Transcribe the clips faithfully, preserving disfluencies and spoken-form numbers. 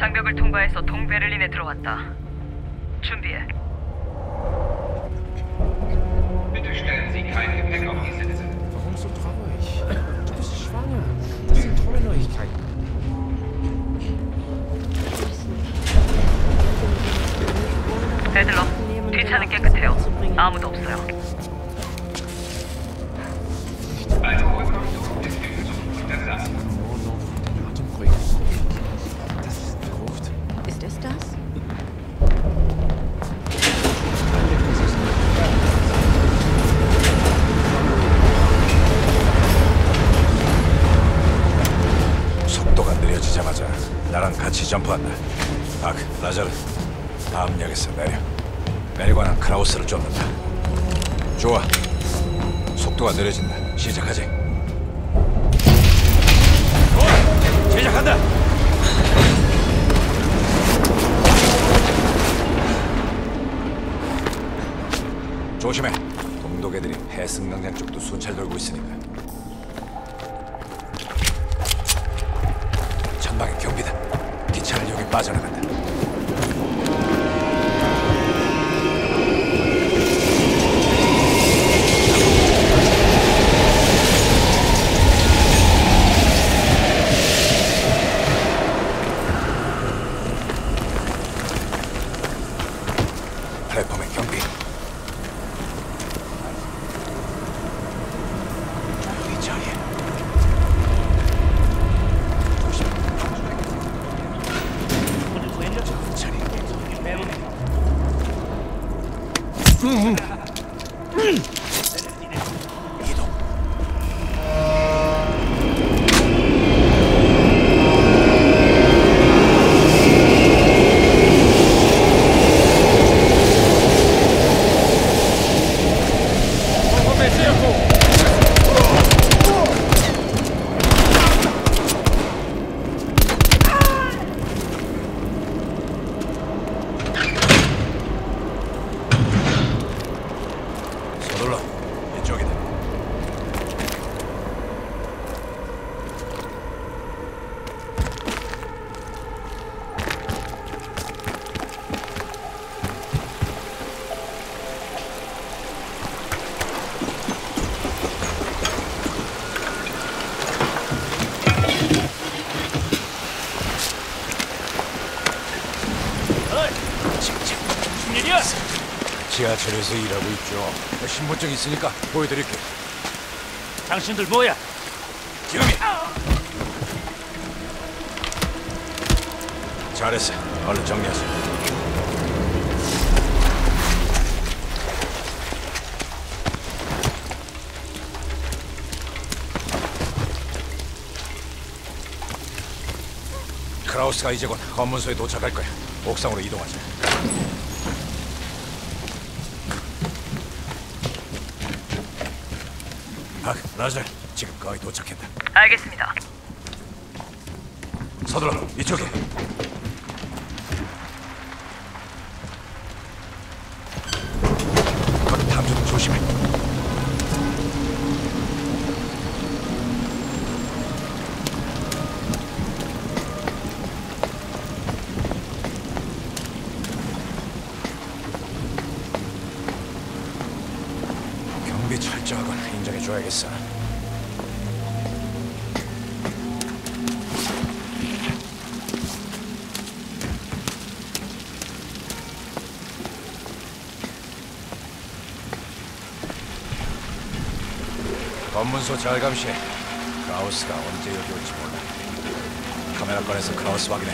장벽을 통과해서 동베를린에 들어왔다. 준비해. Bitte stellen Sie kein Gepäck auf die Sitze. Warum so traurig? Du bist schwanger. Das sind tolle Neuigkeiten. 애들러, 뒷차는 깨끗해요. 아무도 없어요. Alkoholkonsum ist gesucht und Ersatz. Atembrüche. Das ist verrucht. Ist es das? 속도가 느려지자마자 나랑 같이 점프한다. 박, 라자르, 다음 역에서 내려. 내리고 난 크라우스를 쫓는다. 좋아. 속도가 느려진다. 시작하지. 좋아. 시작한다. 조심해. 동독애들이 해승강장 쪽도 순찰 돌고 있으니까. 전방에 경비다. 기차를 여기 빠져나간다. 플랫폼에 경비. 이 자리에. 조심. 천천히. 이동. 서둘러. 이쪽이다. 무슨 일이야? 지하철에서 일하고 있죠. 신분증 있으니까 보여드릴게. 당신들 뭐야? 지금이. 잘했어. 얼른 정리하자. 크라우스가 이제 곧 검문소에 도착할 거야. 옥상으로 이동하자. 박, 라젤, 지금 거의 도착했다. 알겠습니다. 서둘러, 이쪽에. 거기 탐정 조심해. 경비 철저하건 인정해줘야겠어. 검문소 잘 감시해. 크라우스가 언제 여기 올지 몰라. 카메라 꺼내서 크라우스 확인해.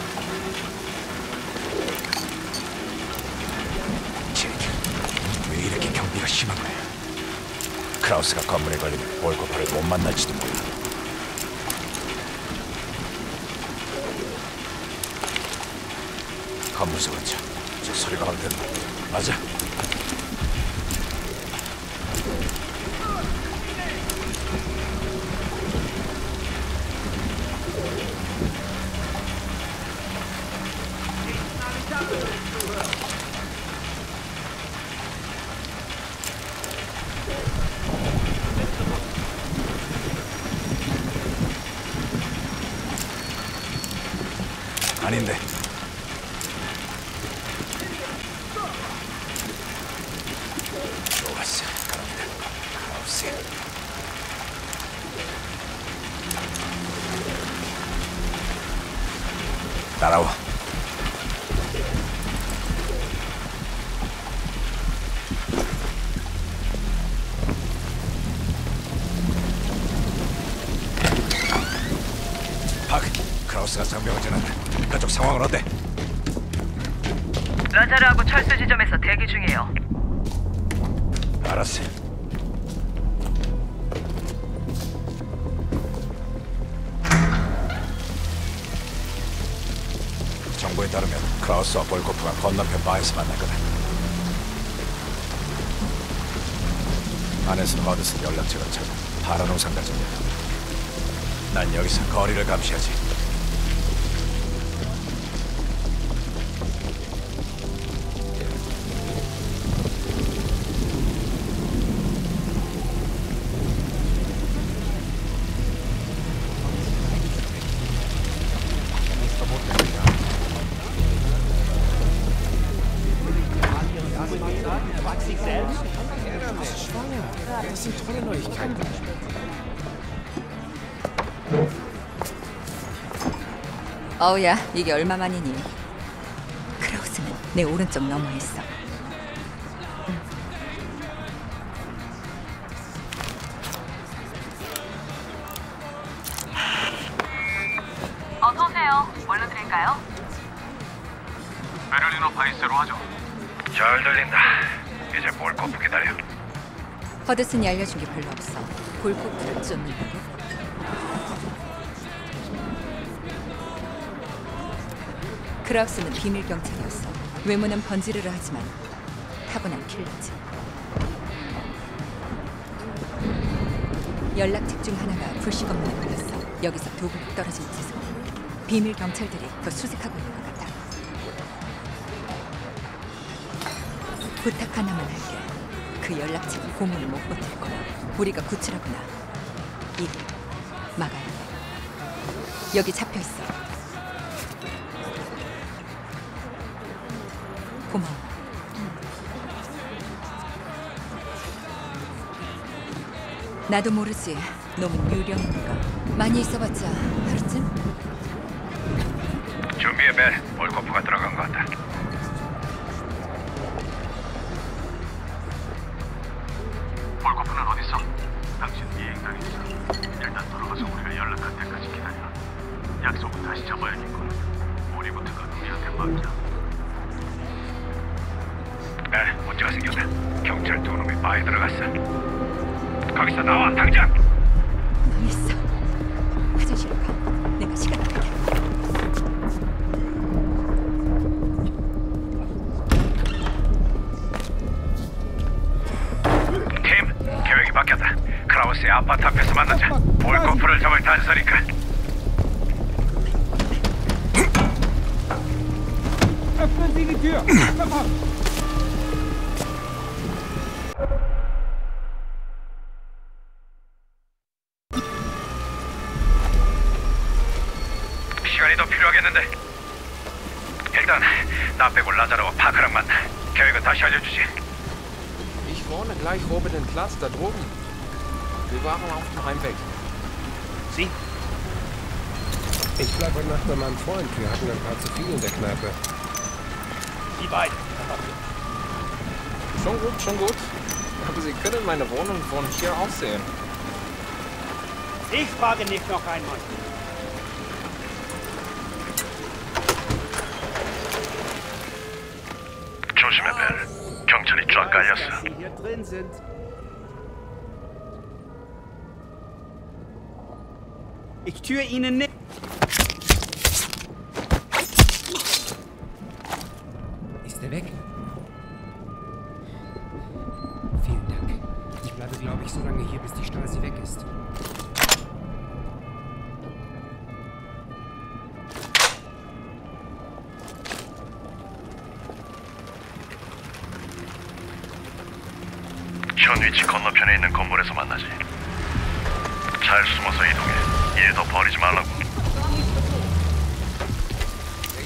제게 왜 이렇게 경비가 심한 거야? 크라우스가 건물에 걸리면 볼코파를 못 만날지도 몰라. 건물소 근처. 저 소리가 올 텐데. 맞아. 아닌데. 좋았어. 갑니다. 크라우스. 따라와. 파크, 크라우스가 상병을 전한다. 그쪽 상황은 어때? 라자르하고 철수 지점에서 대기 중이에요. 알았어. 정보에 따르면 크라우스와 볼코프가 건너편 바에서 만날 거다. 안에서 얻은 연락처를 찾아 파라노상 가정이야. 난 여기서 거리를 감시하지. Das sind tolle Neuigkeiten. 어우야, 이게 얼마만이니? 크라우스는 내 오른쪽 너머에 있어. 어서 오세요. 뭘로 드릴까요? 베를리노 바이스로 하죠. 잘 들린다. 이제 볼코프 기다려. 허드슨이 알려준 게 별로 없어. 볼코프를 쫓는다고? 크라우스는 비밀 경찰이었어. 외모는 번지르르 하지만 타고난 킬러지. 연락책 중 하나가 불식 업무에 걸렸어. 여기서 두 블록 떨어진 지점. 비밀 경찰들이 더 수색하고 있는 것 같아. 부탁 하나만 할게. 그 연락책은 고문을 못 버틸 거야. 우리가 구출하거나 이를 막아야 해. 여기 잡혀 있어. 고마워. 나도 모르지. 놈은 유령이니까. 많이 있어봤자 하루쯤? 준비해, 벨. 볼코프가 들어간 것 같다. 볼코프는 어딨어? 당신 비행장에 있어. 일단 돌아가서 우리가 연락할 때까지 기다려. 약속은 다시 잡아야겠군. 우리부터가 우리한테 맡겨. 벨, 문제가 생겼다. 경찰 두 놈이 바에 들어갔어. 거기서 나와, 당장! 망했어. 화장실로 가. 내가 시간 안 걸려. 팀, 계획이 바뀌었다. 크라우스의 아파트 앞에서 만나자. 볼코프를 잡을 단서니까. 시간이 더 필요하겠는데. 일단 나 빼고 라자르와 파크랑 만나. 계획은 다시 알려주지. Ich wohne gleich oben den Platz da droben. Wir waren auf dem Heimweg. Sie? Ich bleibe heute Nacht bei meinem Freund. Wir hatten ein paar zu viel in der Kneipe. Die beiden. Schon gut, schon gut. Aber Sie können meine Wohnung von hier aus sehen. Ich frage nicht noch einmal. 조심해, 벨. 경찰이 쫙 깔렸어. Sie hier drin sind. Ich tue Ihnen nicht. Ist er weg? Vielen Dank. Ich bleibe, glaube ich, so lange hier, bis die Stasi weg ist. 현 위치 건너편에 있는 건물에서 만나지. 잘 숨어서 이동해. 일 더 버리지 말라고.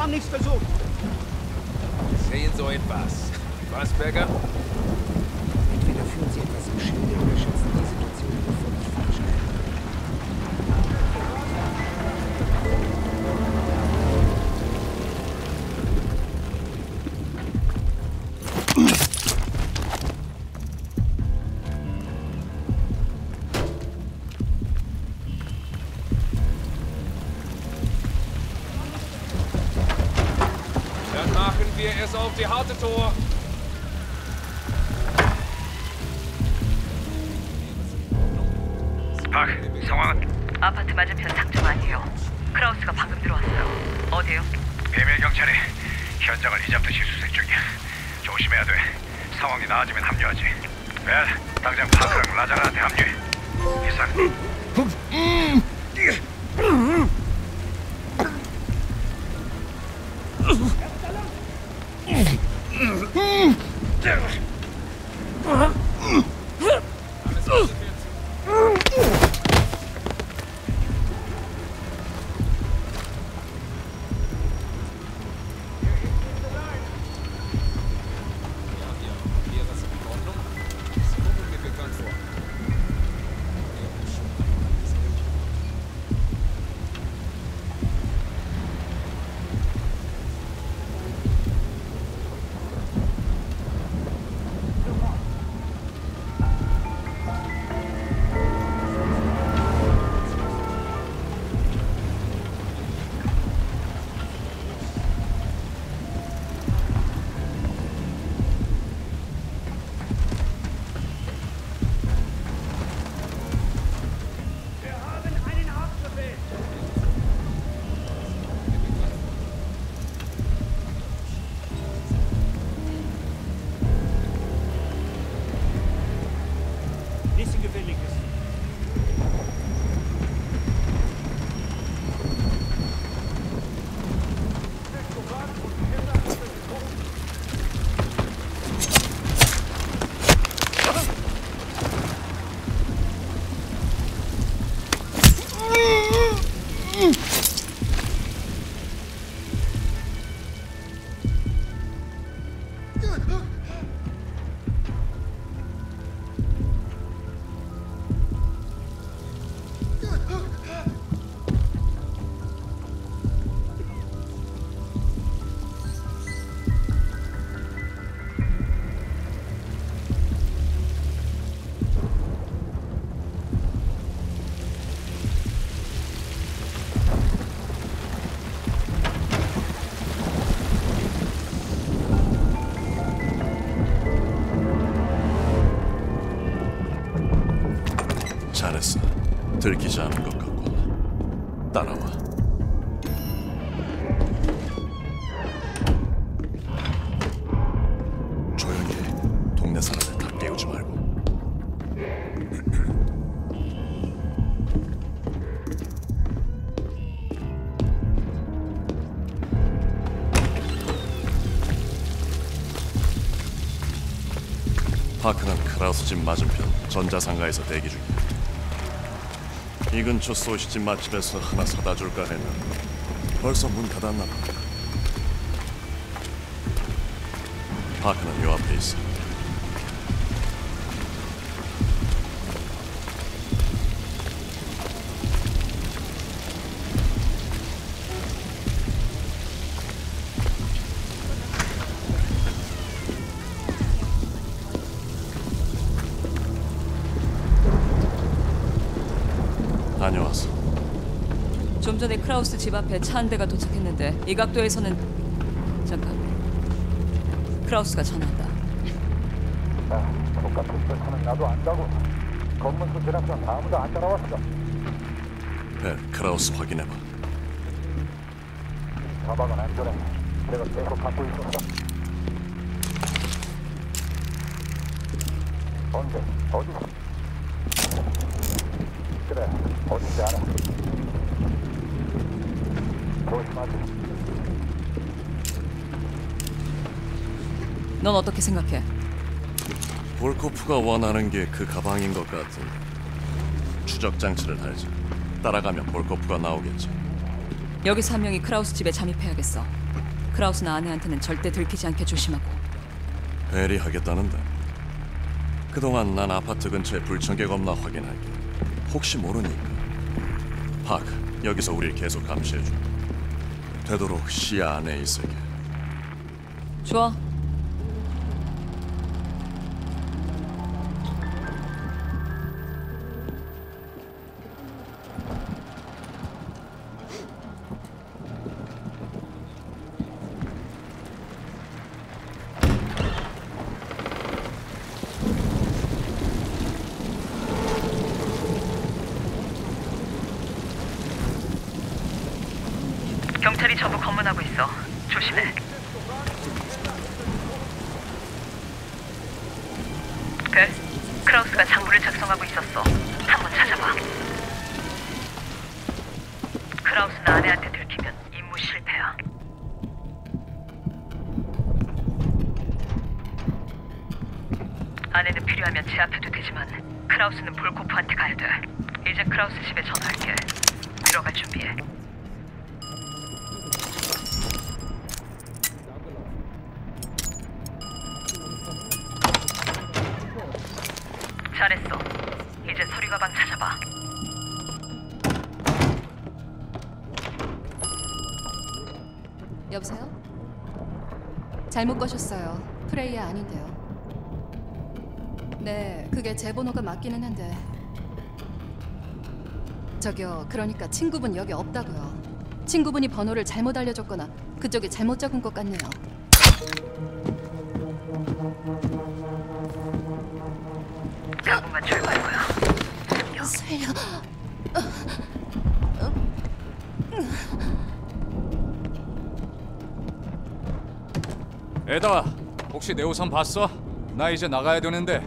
haben nichts versucht. Sehen so etwas. Was, Berger? Entweder führen Sie etwas im Schilde oder schätzen die Situation völlig falsch ein. Dann machen wir es auf die harte Tor. 박, 상황은? 아파트 맞은편 상점 아니에요. 크라우스가 방금 들어왔어요. 어디요? 비밀 경찰이 현장을 히잡듯이 수색 중이야. 조심해야 돼. 상황이 나아지면 합류하지. 벨, 당장 파크랑 라자나한테 합류해. 이상. Nichts Gefährliches. 잘했어. 들키지 않은 것 같고. 따라와. 조용히 해. 동네 사람들 다 깨우지 말고. 파크는 크라우스 집 맞은편 전자상가에서 대기 중이야. 이 근처 소시집 맛집에서 하나 사다 줄까 했는데 벌써 문 닫았나 봐. 파크는 요 앞에 있어. 다녀왔어. 좀 전에 크라우스 집 앞에 차 한 대가 도착했는데 이 각도에서는 잠깐. 크라우스가 전화한다. 똑같은 설치는 나도 안다고. 검문소 지나서 아무도 안 따라왔어. 벨, 크라우스 확인해봐. 가방은 안전해. 내가 계속 갖고 있었어. 언제? 어디? 그래, 어딘지 알아. 조심하지. 넌 어떻게 생각해? 볼코프가 원하는 게 그 가방인 것 같은. 추적 장치를 달지. 따라가면 볼코프가 나오겠지. 여기서 한 명이 크라우스 집에 잠입해야겠어. 크라우스나 아내한테는 절대 들키지 않게 조심하고. 베리 하겠다는데. 그동안 난 아파트 근처에 불청객 없나 확인할게. 혹시 모르니까. 파크, 여기서 우릴 계속 감시해줘. 되도록 시야 안에 있을게. 좋아. 경찰이 전부 검문하고 있어. 조심해. 그, 크라우스가 장부를 작성하고 있었어. 한번 찾아봐. 크라우스나 아내한테 들키면 임무 실패야. 아내는 필요하면 제 앞에도 되지만 크라우스는 볼코프한테 가야 돼. 이제 크라우스 집에 전화할게. 들어갈 준비해. 잘했어. 이제 서류 가방 찾아봐. 여보세요? 잘못 거셨어요. 프레이야 아닌데요. 네, 그게 제 번호가 맞기는 한데. 저기요, 그러니까 친구분 여기 없다고요. 친구분이 번호를 잘못 알려줬거나 그쪽이 잘못 적은 것 같네요. 당분간 출발 거야. 살려. 에다, 혹시 내 우산 봤어? 나 이제 나가야 되는데.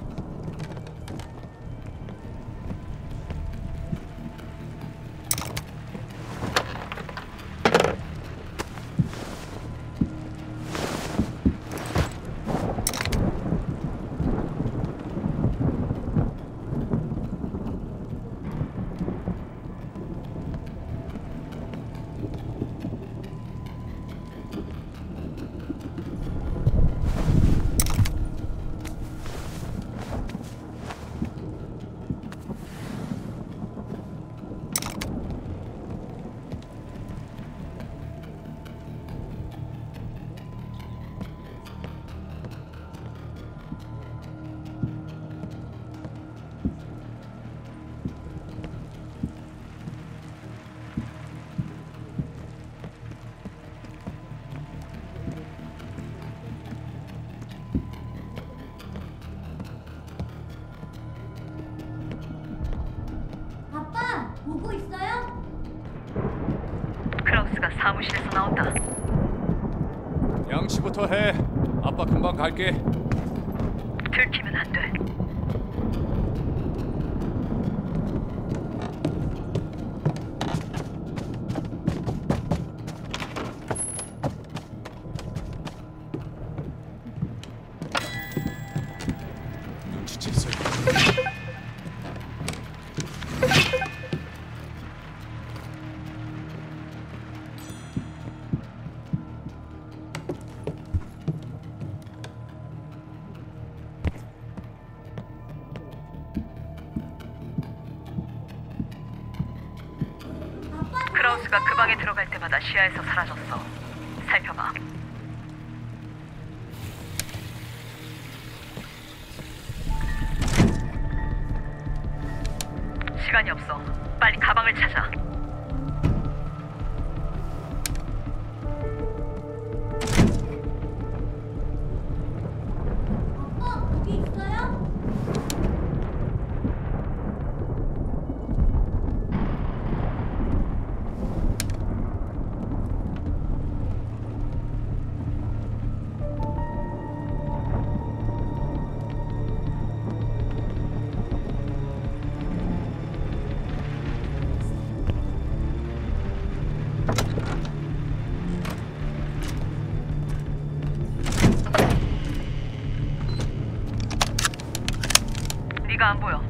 보고 있어요? 크라우스가 사무실에서 나온다. 양치부터 해. 아빠 금방 갈게. 들키면 안 돼. 눈치챘어요. 크라우스가 그 방에 들어갈 때마다 시야에서 사라졌어. 살펴봐. 시간이 없어. 빨리 가방을 찾아. 아빠, 거기 있어요? 네가 안 보여.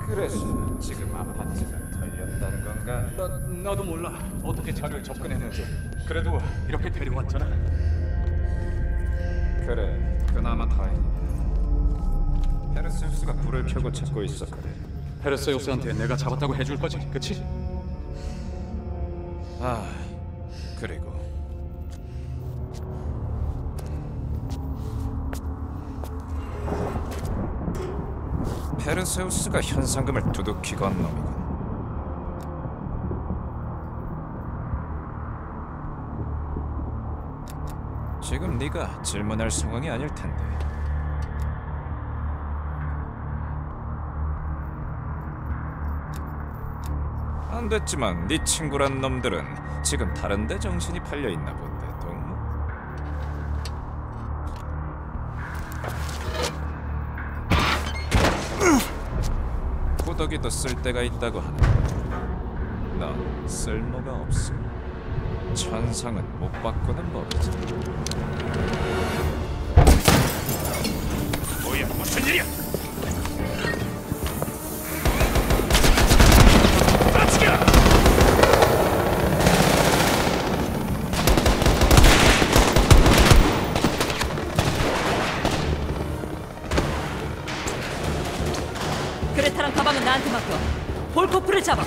그래서 지금 아파트가 털렸다는 건가? 나, 나도 몰라. 어떻게 자료에 접근했는지. 그래도 이렇게 데려왔잖아. 그래, 그나마 다행이야. 페르세우스가 불을 켜고 찾고 있어 그래. 페르세우스한테 내가 잡았다고 해줄 거지, 그치? 아, 그리고 페르세우스가 현상금을 두둑히 건 놈이군. 지금 네가 질문할 상황이 아닐 텐데. 안 됐지만 네 친구란 놈들은 지금 다른 데 정신이 팔려 있나 본데, 동무. 호덕이도 쓸데가 있다고 하는데 넌 쓸모가 없어. 천상은 못 바꾸는 법이지. 뭐야, 무슨 일이야? 그레타랑 가방은 나한테 맡겨. 볼코프를 잡아.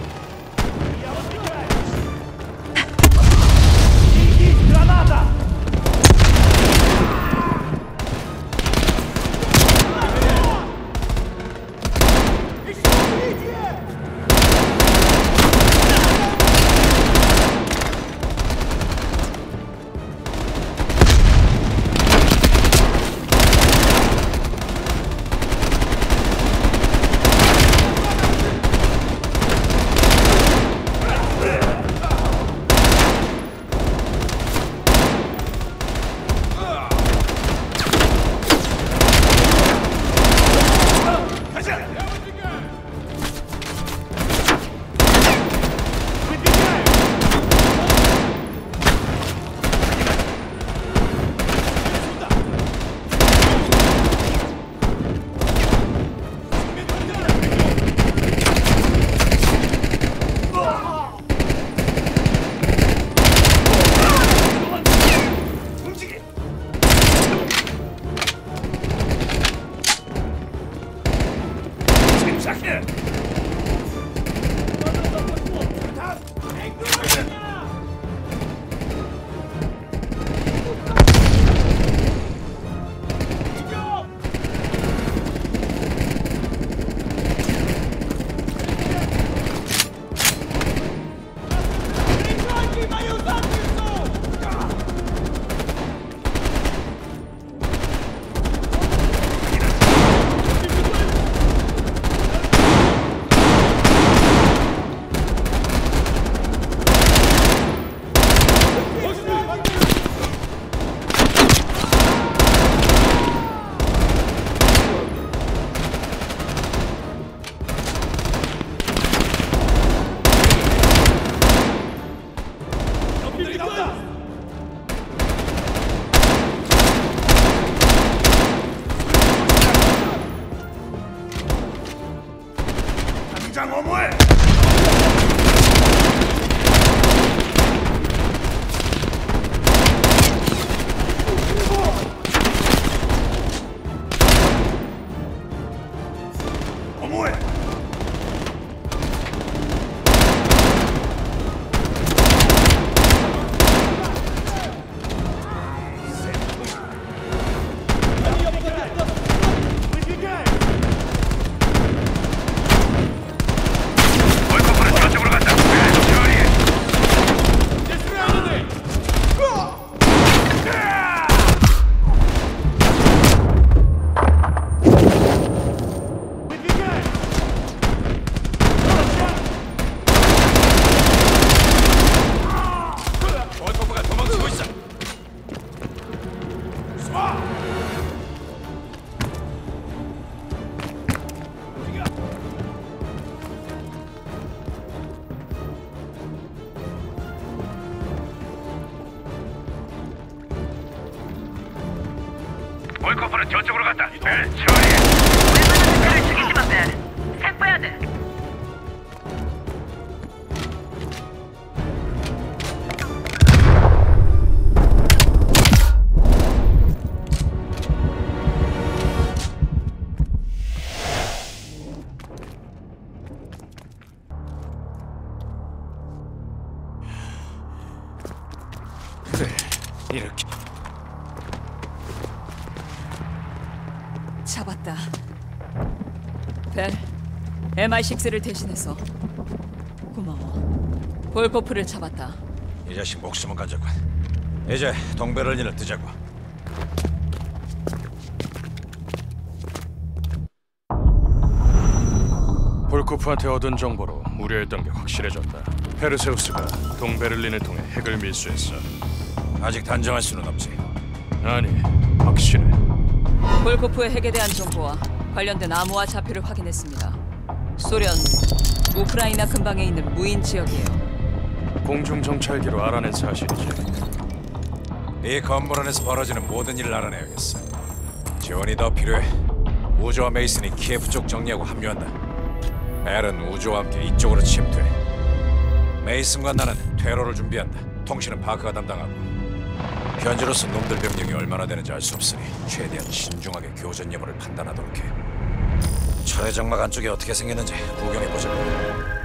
당장 어머해! 어머해! 볼코프는 저쪽으로 갔다. 벨 처리. 웬만하면 그를 죽이지만 벨. 템포야 돼. 그래, 이렇게. 잡았다. 벨, 엠아이 식스를 대신해서 고마워. 볼코프를 잡았다. 이 자식 목숨은 가져군. 이제 동베를린을 뜨자고. 볼코프한테 얻은 정보로 우려했던 게 확실해졌다. 페르세우스가 동베를린을 통해 핵을 밀수했어. 아직 단정할 수는 없지. 아니, 확실해. 볼코프의 핵에 대한 정보와 관련된 암호화 좌표를 확인했습니다. 소련 우크라이나 근방에 있는 무인 지역이에요. 공중 정찰기로 알아낸 사실이지. 이 건물 안에서 벌어지는 모든 일을 알아내야겠어. 지원이 더 필요해. 우주와 메이슨이 키예프 쪽 정리하고 합류한다. 벨은 우주와 함께 이쪽으로 침투해. 메이슨과 나는 퇴로를 준비한다. 통신은 파크가 담당하고. 현재로서 놈들 병력이 얼마나 되는지 알 수 없으니 최대한 신중하게 교전 여부를 판단하도록 해. 철의 장막 안쪽이 어떻게 생겼는지 구경해보자고.